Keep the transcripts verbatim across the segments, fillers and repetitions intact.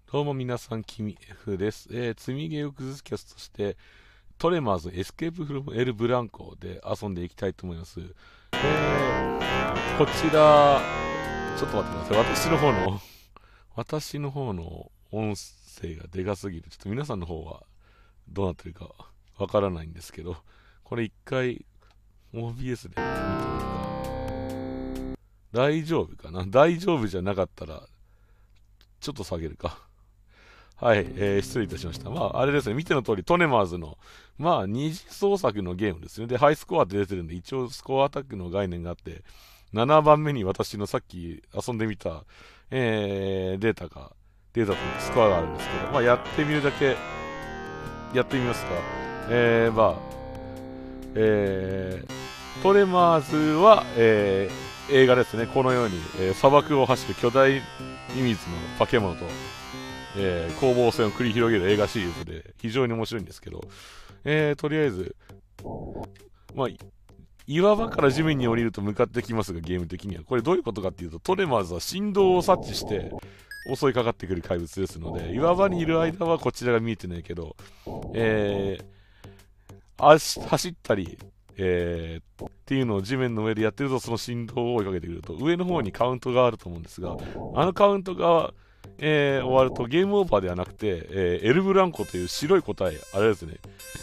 どうも皆さん、キミ F です。えー、積みゲーを崩すキャスとして、トレマーズエスケープフロムエルブランコで遊んでいきたいと思います。えー、こちら、ちょっと待ってください。私の方の、私の方の音声がでかすぎる。ちょっと皆さんの方はどうなってるかわからないんですけど、これ一回 オービーエス で見てみるか。大丈夫かな。大丈夫じゃなかったら、ちょっと下げるか。はい、えー、失礼いたしました。まあ、あれですね、見ての通り、トネマーズの、まあ、二次創作のゲームですね。で、ハイスコアって出てるんで、一応スコアアタックの概念があって、ななばんめに私のさっき遊んでみた、えー、データが、データとスコアがあるんですけど、まあ、やってみるだけ、やってみますか。えー、まあ、えー、トレマーズは、えー、映画ですね。このように、えー、砂漠を走る巨大ミミズの化け物と、えー、攻防戦を繰り広げる映画シリーズで非常に面白いんですけど、えー、とりあえず、まあ、岩場から地面に降りると向かってきますが、ゲーム的には。これどういうことかっていうと、トレマーズは振動を察知して襲いかかってくる怪物ですので、岩場にいる間はこちらが見えてないけど、えー、走ったり、えー、っていうのを地面の上でやってると、その振動を追いかけてくると、上の方にカウントがあると思うんですが、あのカウントが、えー、終わるとゲームオーバーではなくて、えー、エルブランコという白い個体、あれですね、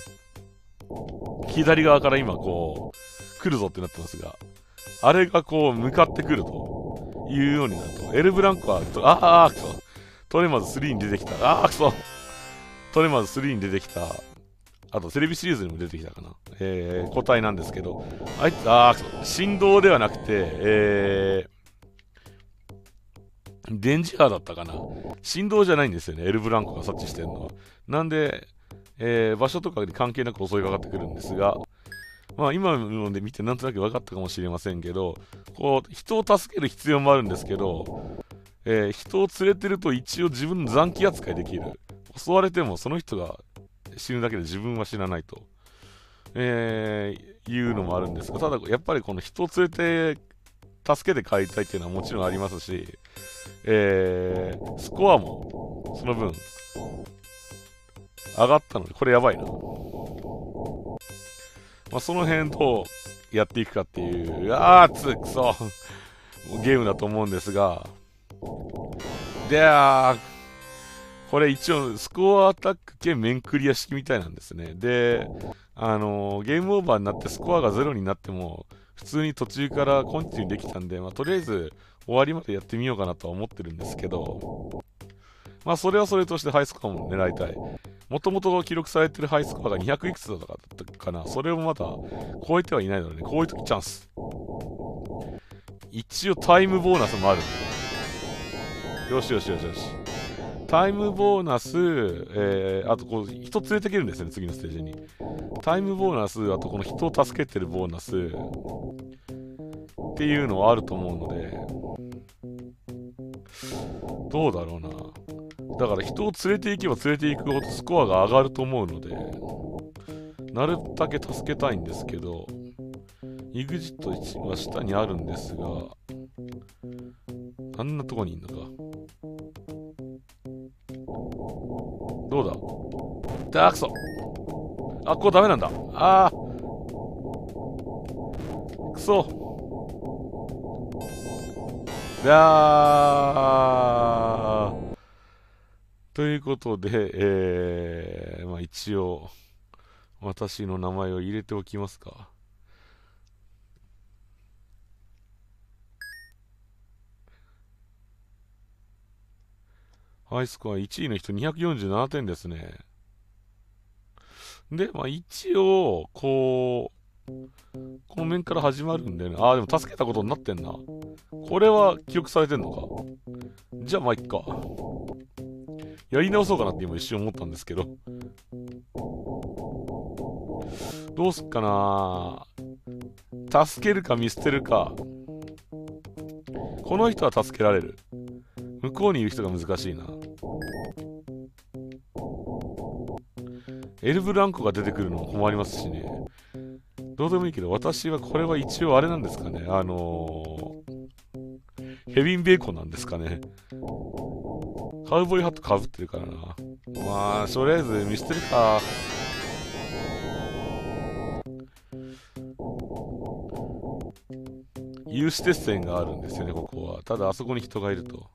左側から今こう、来るぞってなってますが、あれがこう、向かってくるというようになると、エルブランコは、ああ、くそ、トレマーズスリーに出てきた、ああ、くそ、トレマーズスリーに出てきた、あとテレビシリーズにも出てきたかな、えー、個体なんですけど、あいつ、ああ、くそ、振動ではなくて、えー、電磁波だったかな。振動じゃないんですよね、エルブランコが察知してるのは。なんで、えー、場所とかで関係なく襲いかかってくるんですが、まあ今ので見てなんとなく分かったかもしれませんけど、こう、人を助ける必要もあるんですけど、えー、人を連れてると一応自分の残機扱いできる。襲われてもその人が死ぬだけで自分は死なないと、えー、いうのもあるんですが、ただやっぱりこの人を連れて助けて帰りたいっていうのはもちろんありますし、えー、スコアもその分上がったので、これやばいな。まあ、その辺どうやっていくかっていう、あーつくそゲームだと思うんですが、でー、これ一応スコアアタック兼面クリア式みたいなんですね。で、あのーゲームオーバーになってスコアがゼロになっても、普通に途中からコンティニューできたんで、まあ、とりあえず終わりまでやってみようかなとは思ってるんですけど、まあそれはそれとしてハイスコアも狙いたい。もともと記録されてるハイスコアがにひゃくいくつだったかな。それをまだ超えてはいないので、ね、こういう時チャンス。一応タイムボーナスもあるんで。よしよしよしよし。タイムボーナス、えー、あとこう、人連れてけるんですね、次のステージに。タイムボーナス、あとこの人を助けてるボーナス、っていうのはあると思うので、どうだろうな。だから人を連れて行けば連れて行くほどスコアが上がると思うので、なるだけ助けたいんですけど、イグジットは下にあるんですが、あんなとこにいんのか。どうだ、だーくそ。あ、ここダメなんだ。あー、くそ。だー。ということで、えー、まあ一応、私の名前を入れておきますか。ハイスコアいちいの人にひゃくよんじゅうななてんですね。で、まあ一応、こう、この面から始まるんでね。ああ、でも助けたことになってんな。これは記憶されてんのか。じゃあまあいっか。やり直そうかなって今一瞬思ったんですけど。どうすっかな。助けるか見捨てるか。この人は助けられる。向こうにいる人が難しいな。エルブランコが出てくるのも困りますしね。どうでもいいけど、私はこれは一応あれなんですかね。あのー、ヘビンベーコンなんですかね。 カウボーイハットかぶってるからな。まあ、とりあえず見捨てるか。有刺鉄線があるんですよね、ここは。ただ、あそこに人がいると。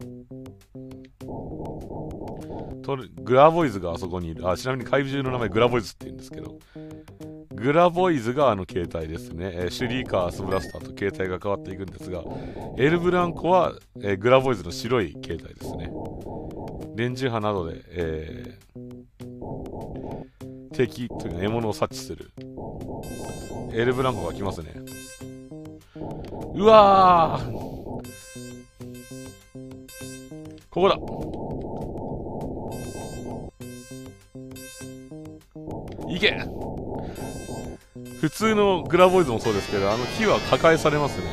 とグラボイズがあそこにいる。あ、ちなみに怪獣の名前グラボイズって言うんですけど。グラボイズがあの携帯ですね。えー、シュリーカー、スブラスターと携帯が変わっていくんですが、エルブランコは、えー、グラボイズの白い携帯ですね。電磁波などで、えー、敵というか獲物を察知する。エルブランコが来ますね。うわー、ここだ。いけ。普通のグラボイズもそうですけど、あの木は破壊されますね。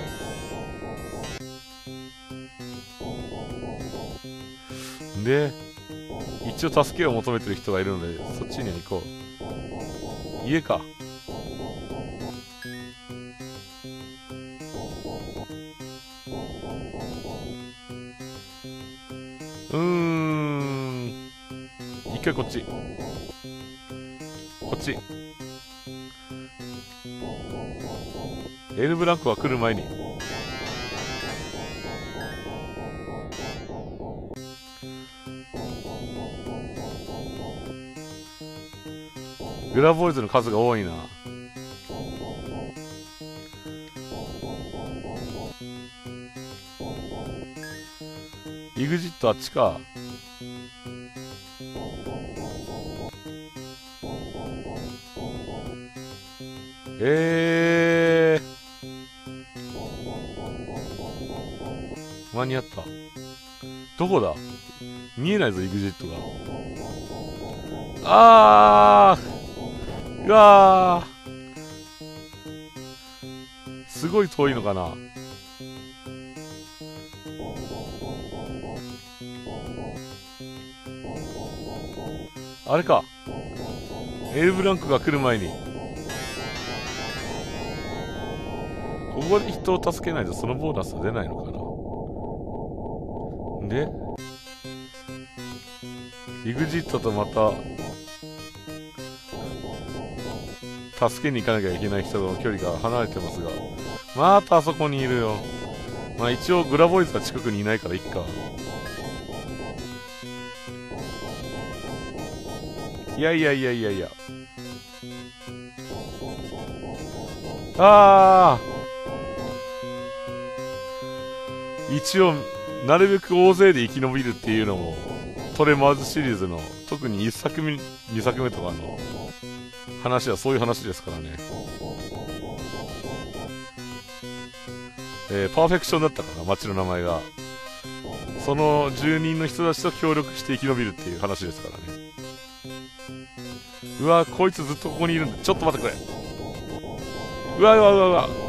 で、一応助けを求めてる人がいるので、そっちには行こう。家か。うーん。一回こっち。こっち。エルブランコが来る前に。グラボイズの数が多いな。イグジットあっちか。えー。間に合った。どこだ？見えないぞ、イグジットが。あー、うわー、すごい遠いのかな。あれか。エルブランクが来る前に。ここで人を助けないとそのボーナスは出ないのかな。で、イグジットとまた助けに行かなきゃいけない人との距離が離れてますが、またあそこにいるよ。まあ一応グラボイズが近くにいないからいっか。いやいやいやいやいや。あー、一応なるべく大勢で生き延びるっていうのもトレマーズシリーズの特にいっさくめにさくめとかの話はそういう話ですからね。えー、パーフェクションだったかな、町の名前が。その住人の人たちと協力して生き延びるっていう話ですからね。うわ、こいつずっとここにいるんだ。ちょっと待ってくれ。うわうわうわうわ。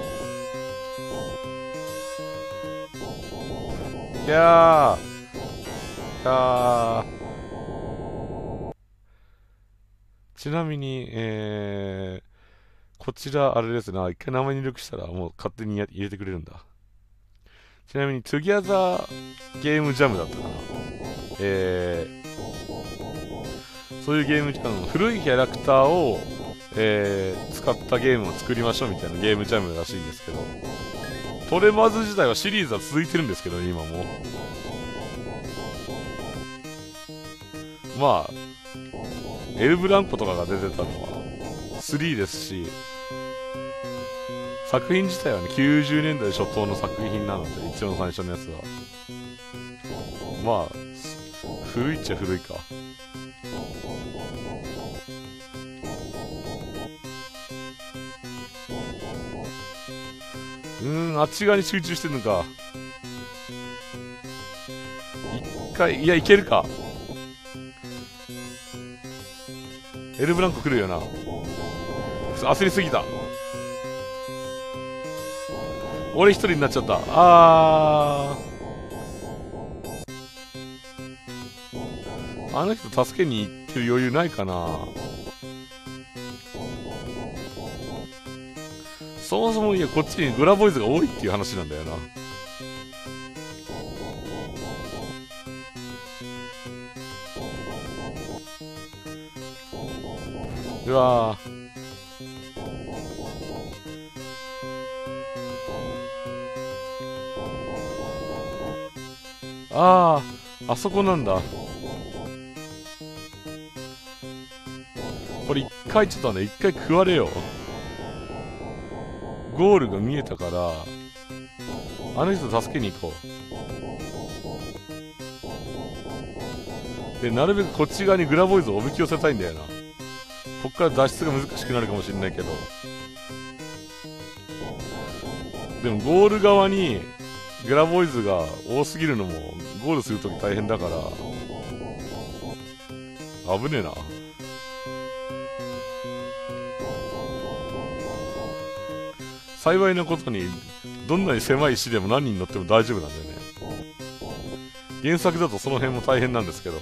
いやー、いやー。ちなみに、えー、こちら、あれですな、一回名前入力したらもう勝手にや入れてくれるんだ。ちなみに、トゥギャザーゲームジャムだったかな。えー、そういうゲームジャム、古いキャラクターを、えー、使ったゲームを作りましょうみたいなゲームジャムらしいんですけど、トレマーズ自体はシリーズは続いてるんですけどね、今も。まあ、エルブランコとかが出てたのはスリーですし、作品自体はね、きゅうじゅうねんだい初頭の作品なので、一応最初のやつは。まあ、古いっちゃ古いか。うーん、あっち側に集中してるのか。一回、いや、いけるか。エルブランコ来るよな。焦りすぎた。俺一人になっちゃった。あー。あの人助けに行ってる余裕ないかな。そもそもいや、こっちにグラボイズが多いっていう話なんだよな。 うわー、ああ、あそこなんだ。これ一回ちょっとね、一回食われよ。ゴールが見えたから、あの人助けに行こう。で、なるべくこっち側にグラボイズをおびき寄せたいんだよな。こっから脱出が難しくなるかもしれないけど。でもゴール側にグラボイズが多すぎるのもゴールするとき大変だから、危ねえな。幸いなことに、どんなに狭い石でも何人乗っても大丈夫なんだよね。原作だとその辺も大変なんですけど。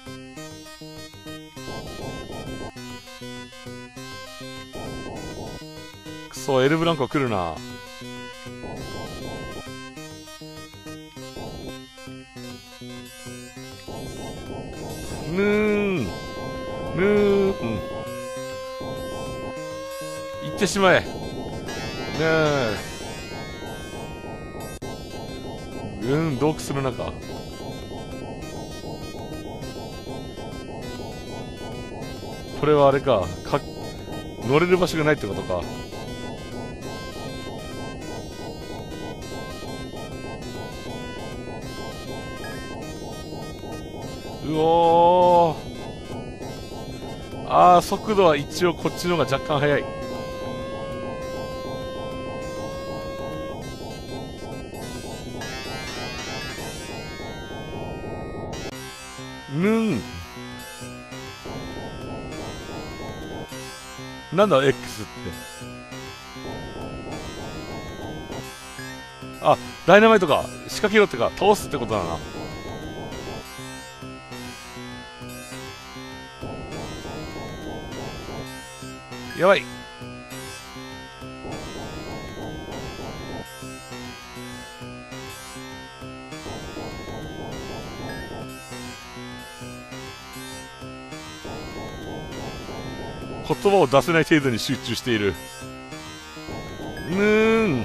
くそ、エルブランコ来るな。ぬーん。ぬーん。行ってしまえ。ねえ。うん、洞窟の中。これはあれか、か、乗れる場所がないってことか。うおー。あー、速度は一応こっちの方が若干速い。ぬん。なんだ X って。あ、ダイナマイトか。仕掛けろってか、倒すってことだな。やばい。言葉を出せない程度に集中している。ぬーん。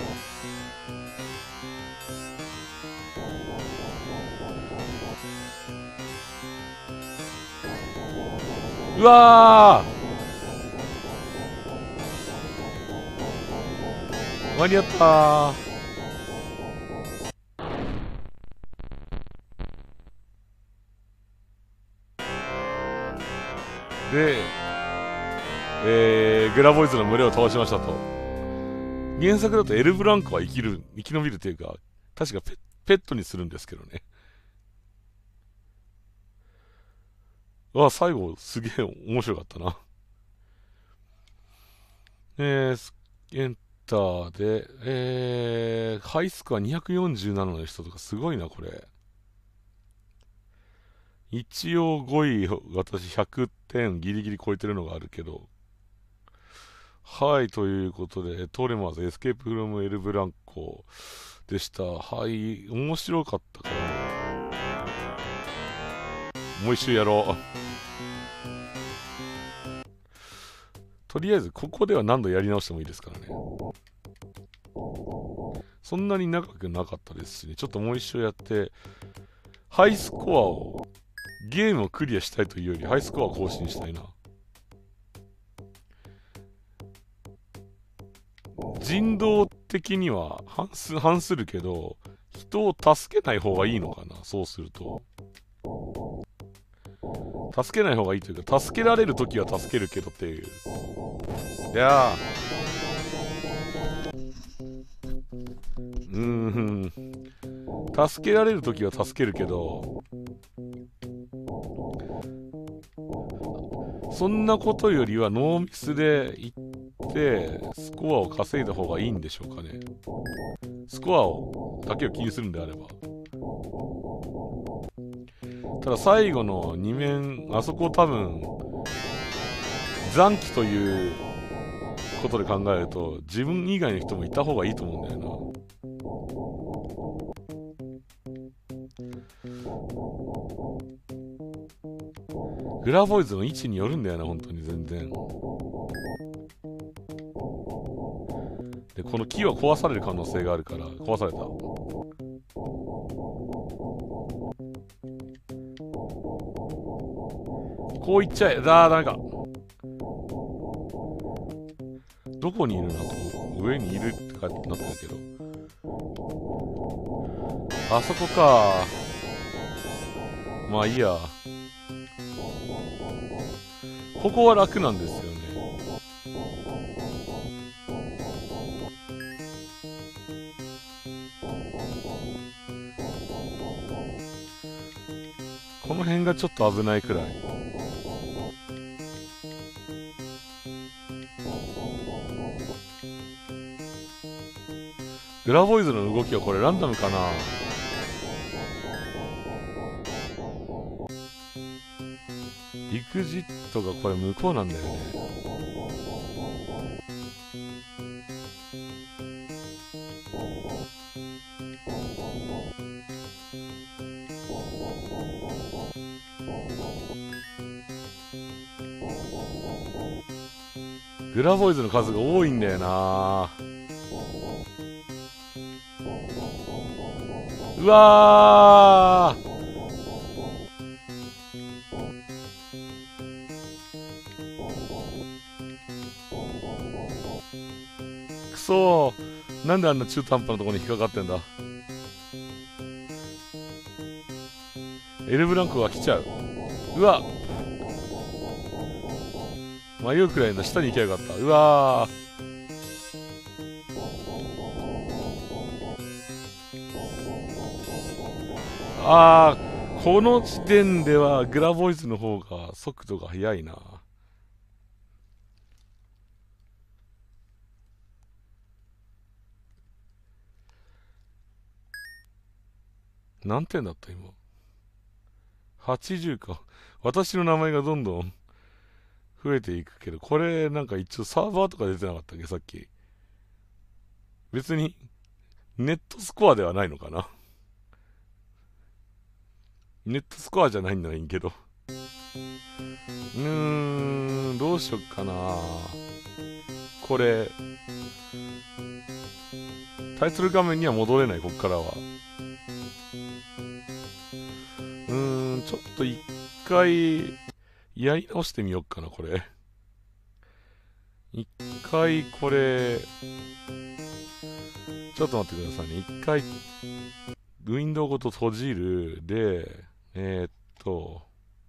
うわー、間に合ったー。で、えー、グラボイズの群れを倒しましたと。原作だとエルブランコは生きる、生き延びるというか、確かペ、ペットにするんですけどね。わ、最後すげえ面白かったな。えー、エンターで、えー、ハイスコアにひゃくよんじゅうななの人とかすごいな、これ。一応ごい、私ひゃくてんギリギリ超えてるのがあるけど。はい、ということで、トレマーズ、エスケープフロムエルブランコでした。はい、面白かったから、もう一周やろう。とりあえず、ここでは何度やり直してもいいですからね。そんなに長くなかったですしね、ちょっともう一周やって、ハイスコアを、ゲームをクリアしたいというより、ハイスコアを更新したいな。人道的には反す、反するけど、人を助けない方がいいのかな、そうすると。助けない方がいいというか、助けられるときは助けるけどっていう。いやー、うーん、助けられるときは助けるけど、そんなことよりはノーミスで行ってスコアを稼いだ方がいいんでしょうかね。スコアをだけを気にするんであれば。ただ最後のに面、あそこ多分残機ということで考えると自分以外の人もいた方がいいと思うんだよな。 グラボイズの位置によるんだよな、本当に全然。で、この木は壊される可能性があるから、壊された。こういっちゃえ。だー、ダメか。どこにいるなと。上にいるってなってるけど。あそこか。まあいいや。ここは楽なんですよね。この辺がちょっと危ないくらい。グラボイズの動きはこれランダムかな。エグジットがこれ向こうなんだよね。グラボイズの数が多いんだよな。うわー、くそー、なんであんな中途半端なところに引っかかってんだ。エルブランコが来ちゃう。うわ、迷うくらいの下に行きゃよかった。うわー、あー、この時点ではグラボイズの方が速度が速いな。何点だった今。はちじゅうか。私の名前がどんどん増えていくけど、これなんか一応サーバーとか出てなかったっけさっき。別にネットスコアではないのかな。ネットスコアじゃないんならいいけど。うーん、どうしよっかな。これ、タイトル画面には戻れない、こっからは。うーん、ちょっと一回、やり直してみよっかな、これ。一回、これ、ちょっと待ってくださいね。一回、ウィンドウごと閉じる。で、えー、っと、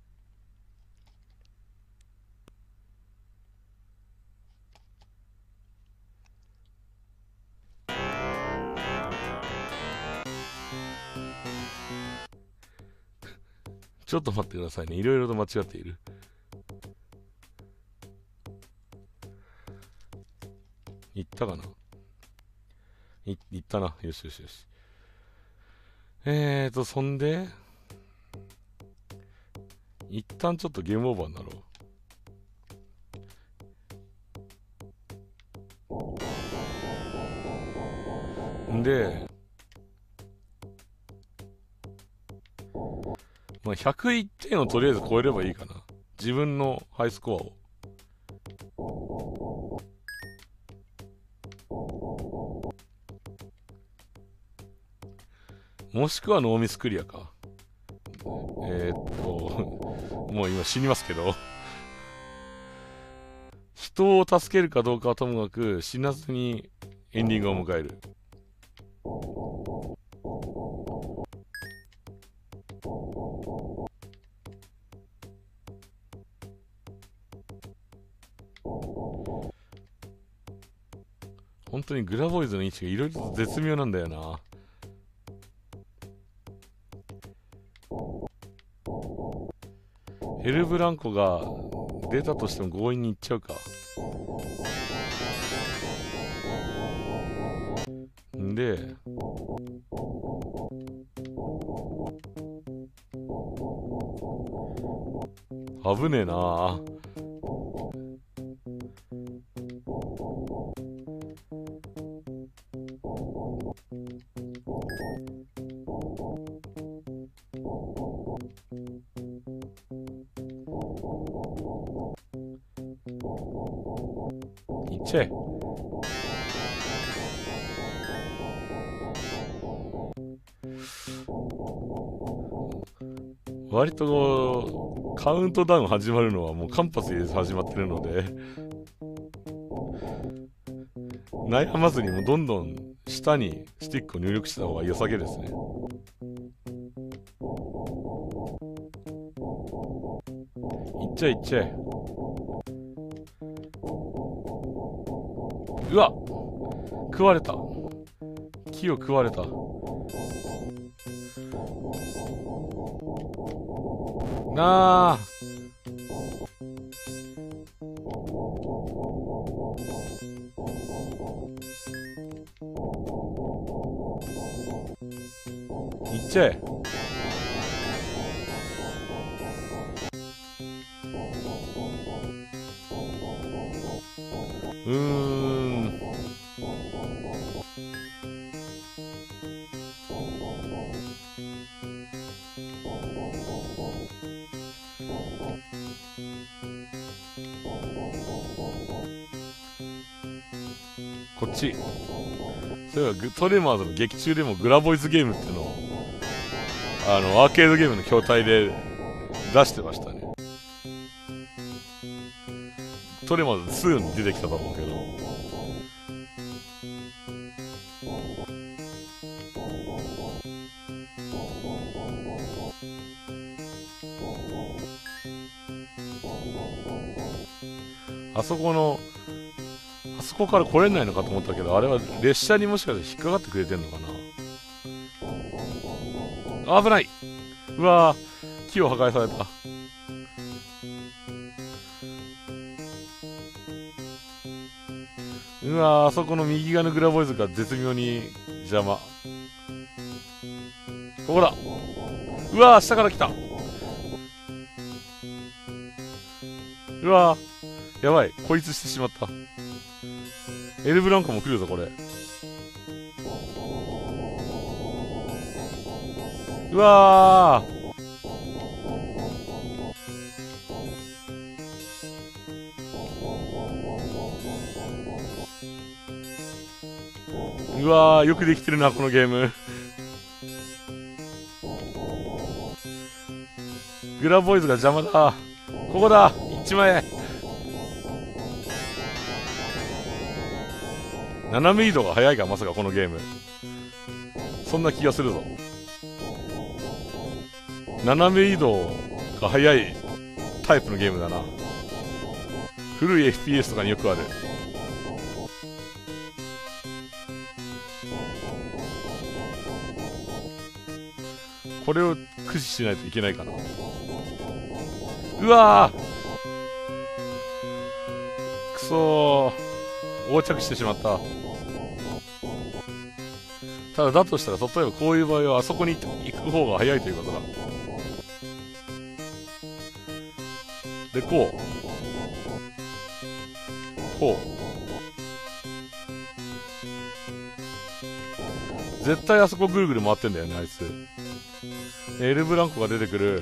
ちょっと待ってくださいね。いろいろと間違っている。いったかないいったな。よしよしよし。えーと、そんで、一旦ちょっとゲームオーバーになろう。んで、まあ、ひゃくいってんをとりあえず超えればいいかな。自分のハイスコアを。もしくはノーミスクリアか。えー、っと、もう今死にますけど。人を助けるかどうかはともかく死なずにエンディングを迎える。本当にグラボイズの位置がいろいろと絶妙なんだよな。エルブランコが出たとしても強引に行っちゃうか。んで、危ねえな。 っちゃえ。割とこうカウントダウン始まるのはもう間髪入れず始まってるので悩まずにもどんどん下にスティックを入力した方が良さげですね。いっちゃえいっちゃえ。うわっ、食われた。木を食われた。なあ、いっちゃえ。うーん、こっち。そういえばグトレマーズの劇中でもグラボイズゲームってのをあのアーケードゲームの筐体で出してましたね。トレマーズツーに出てきたと思うけど、あそこのあそこから来れないのかと思ったけど、あれは列車にもしかして引っかかってくれてんのかな。危ない。うわー、木を破壊された。うわー、あそこの右側のグラボイズが絶妙に邪魔。ここだ。うわー、下から来た。うわー、やばい、孤立してしまった。エルブランコも来るぞこれ。うわー、うわー、よくできてるなこのゲーム。グラボイズが邪魔だ。ここだ、行っちまえ。斜め移動が速いか、まさかこのゲーム。そんな気がするぞ。斜め移動が速いタイプのゲームだな。古い エフピーエス とかによくある。これを駆使しないといけないかな。うわー、くそー、横着してしまった。ただだとしたら、例えばこういう場合はあそこに行く方が早いということだ。でこうこう絶対あそこぐるぐる回ってんだよね、あいつ。エルブランコが出てくる。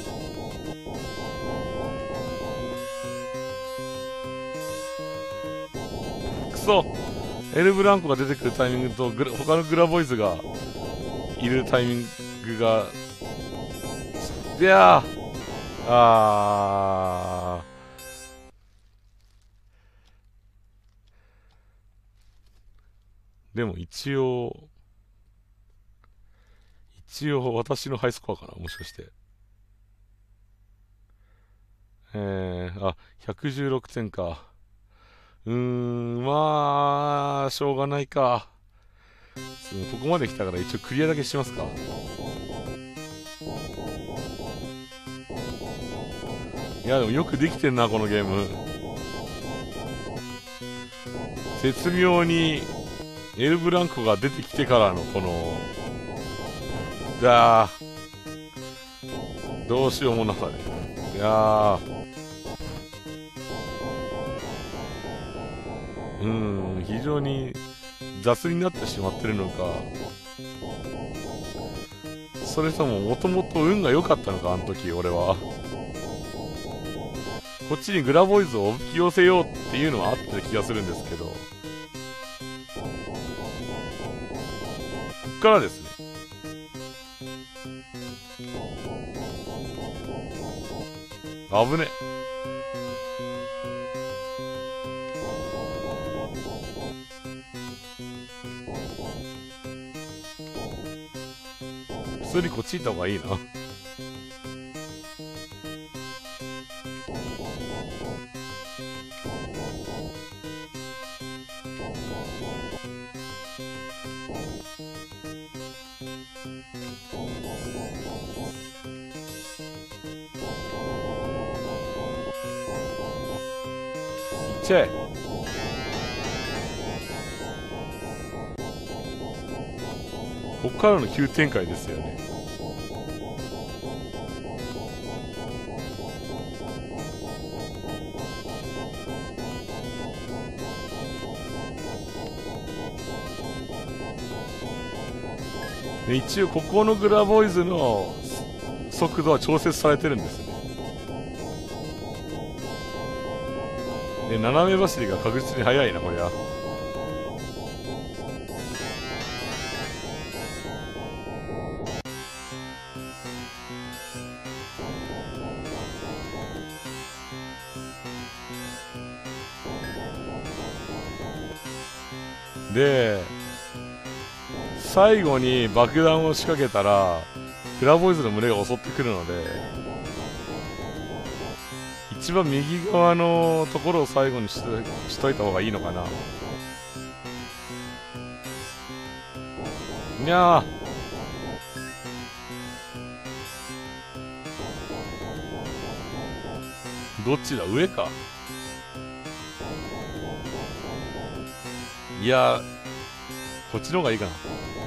くそ、エルブランコが出てくるタイミングとグラ他のグラボイズがいるタイミングが、いやー、あー、でも一応一応私のハイスコアかな、もしかして。えー、あ、ひゃくじゅうろくてんか。うーん、まあしょうがないか。ここまで来たから一応クリアだけしますか。いやでもよくできてんなこのゲーム。絶妙にエルブランコが出てきてからのこのだー、どうしようもなさね。いやー、うーん、非常に雑になってしまってるのか、それとももともと運が良かったのか、あの時俺は。 こっちにグラボイズをおびき寄せようっていうのはあった気がするんですけど、こっからですね。危ね。普通にこっち行った方がいいな。行っちゃえ。こっからの急展開ですよね。で一応ここのグラボイズの速度は調節されてるんですね。で斜め走りが確実に速いなこりゃ。で最後に爆弾を仕掛けたらグラボイズの群れが襲ってくるので、一番右側のところを最後にしと、しといた方がいいのかな。にゃー、どっちだ、上か。いやこっちの方がいいかな。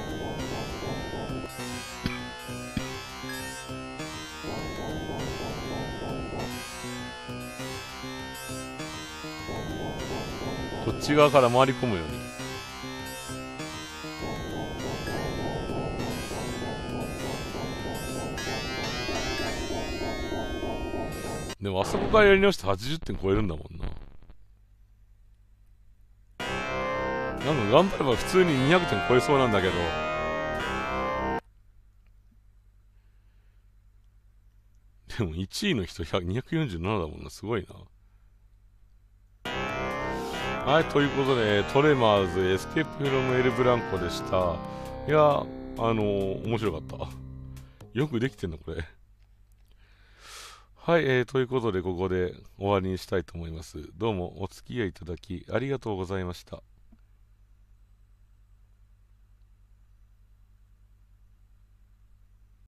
こっち側から回り込むように。でもあそこからやり直してはちじゅってん超えるんだもんな。なんか頑張れば普通ににひゃくてん超えそうなんだけど、でもいちいの人にひゃくよんじゅうななだもんな。すごいな。はい、ということでトレマーズエスケープフロムエルブランコでした。いやあのー、面白かった。よくできてんのこれ。はい、えー、ということでここで終わりにしたいと思います。どうもお付き合いいただきありがとうございました。